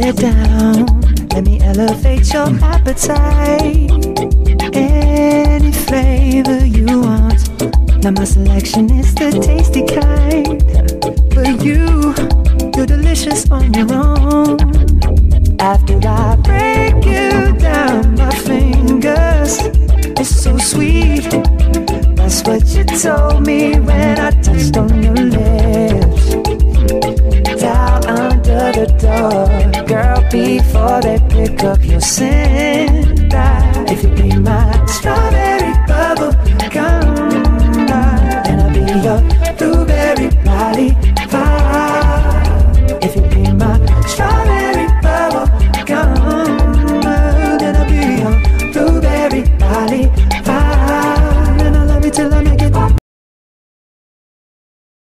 sit down, let me elevate your appetite. Any flavor you want, now my selection is the tasty kind. But you're delicious on your own. After I break you down, my fingers, it's so sweet. That's what you told me when I touched on your lips. Down under the door, girl, before they pick up your scent. If you be my strawberry bubblegum, then I'll be your blueberry lolly.